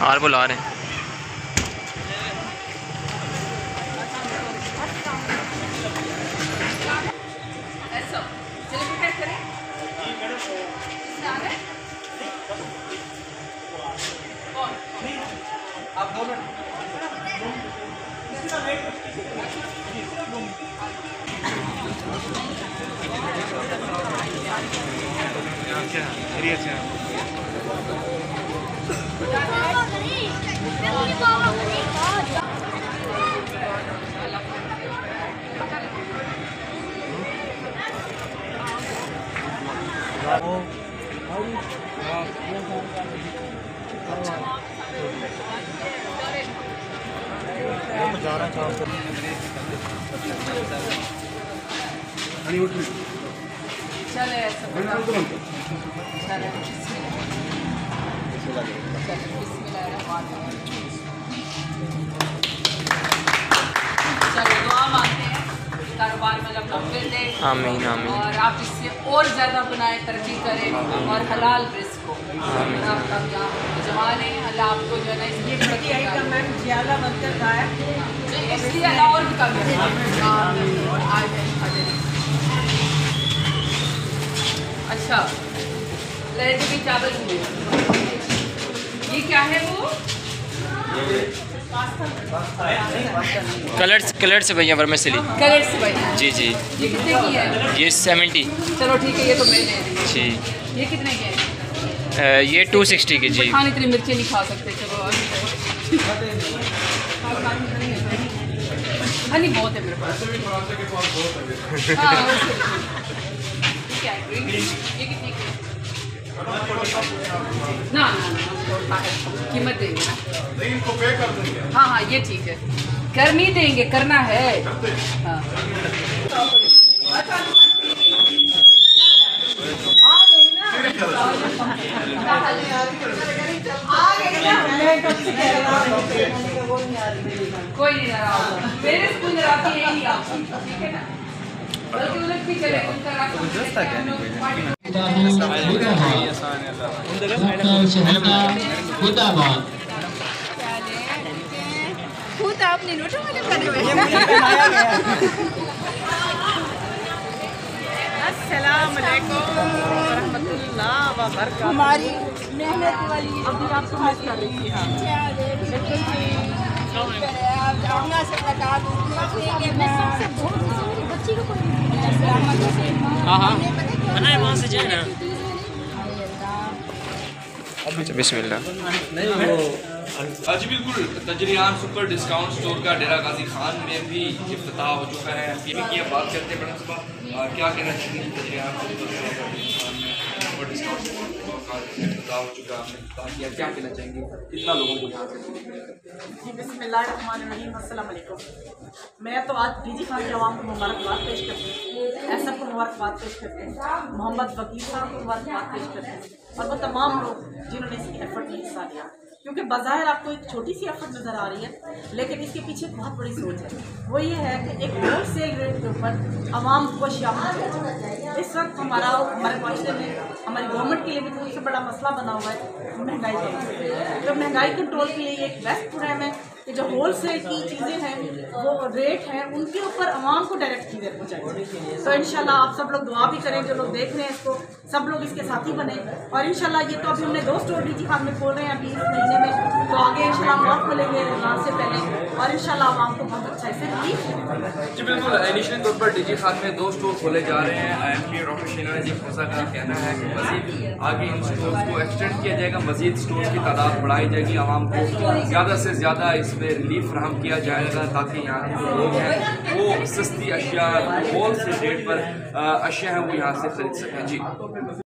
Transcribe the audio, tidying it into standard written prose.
और बुला रहे हैं। कारोबार में लंबे दे आमीन आमीन। और आप इससे और ज़्यादा बनाए, तरक्की करें और हलाल रिस्क को आप जमाने अल्लाह आपको जो है ना इसलिए इसलिए अल्लाह और भी कम अच्छा लहजे की चावल ये क्या है वो कलर से भैया वर्मिसेली कलर से भैया जी जी। ये कितने की है? ये 70। चलो ठीक है ये तो मैंने जी। ये कितने के हैं? ये 260 की जी। खाने इतनी मिर्ची नहीं खा सकते। चलो हनी बहुत है मेरे पास। हाँ क्या है ये कितनी की? ना कीमत देंगे ना। इनको पे कर देंगे। हाँ हाँ ये ठीक है, कर नहीं देंगे, करना है। हाँ कोई नहीं नाराज, मेरे से कोई नाराजगी है नहीं आपकी, ठीक है ना? बल्कि उलट भी चले उनका खुद आपने नोटों वाले करे हुए। अस्सलाम वालेकुम रहमतुल्लाह व बरकातहू। हमारी मेहनत वाली अभी आपको मिस कर रही थी। हाँ हाँ बनाए वहाँ से जाए ना। अच्छा बिस्मिल्लाह। जी बिल्कुल, तजरियान सुपर डिस्काउंट स्टोर का डेरा गाजी खान में भी इफ्तिताह हो चुका है। ये भी क्या बात करते हैं मैडम साहब, क्या कहना चाहिए तजरियान सुपर डिस्काउंट स्टोर का इफ्तिताह हो चुका है, क्या कहना चाहेंगे, कितना लोगों को यहाँ से? जी बिस्मिल्लाहिर्रहमानिर्रहीम, अस्सलाम वालेकुम। मैं तो आज डीजी खान के अवाम को मुबारकबाद पेश करती हूँ, एसएफ को मुबारकबाद पेश करते हैं, मोहम्मद वकील साहब को मुबारकबाद पेश करते हैं और वो तमाम लोग जिन्होंने इसकी एफर्ट में हिस्सा लिया। क्योंकि बाज़ाहिर आपको एक छोटी सी एफर्ट नज़र आ रही है, लेकिन इसके पीछे बहुत बड़ी सोच है। वो ये है कि एक होल सेल रेट के ऊपर आवाम को अशिया पहुँचाए। इस वक्त हमारे माशरे में हमारी गवर्नमेंट के लिए भी सबसे बड़ा मसला बना हुआ है महंगाई का। तो महंगाई कंट्रोल के लिए एक बेस्ट प्रोग्राम है कि जो होल सेल की चीज़ें हैं, वो रेट हैं, उनके ऊपर आवाम को डायरेक्ट चीज़ें पहुँचाएँ। तो इंशाल्लाह आप सब लोग दुआ भी करें, जो लोग देख रहे हैं इसको, सब लोग इसके साथी बने। और इंशाल्लाह ये तो अभी हमने 2 स्टोर डीजी खान में खोल रहे हैं अभी इस महीने में, तो आगे इंशाल्लाह हम और खोलेंगे रमज़ान से पहले और इंशाल्लाह आवाम को बहुत अच्छा इससे रिलीफ मिलेगा। जी बिल्कुल, इनिशियल तौर पर डीजी खान में 2 स्टोर खोले जा रहे हैं। एमपी डॉक्टर शीला जी खोसा का कहना है कि मज़ीद आगे इन स्टोर्स को एक्सटेंड किया जाएगा, मज़ीद स्टोर्स की तादाद बढ़ाई जाएगी, आवाम को ज़्यादा से ज़्यादा इसमें रिलीफ फराहम किया जाएगा ताकि यहाँ के जो लोग हैं वो सस्ती अशिया होल सेल रेट पर अशिया है वो यहाँ से खरीद सकें। जी।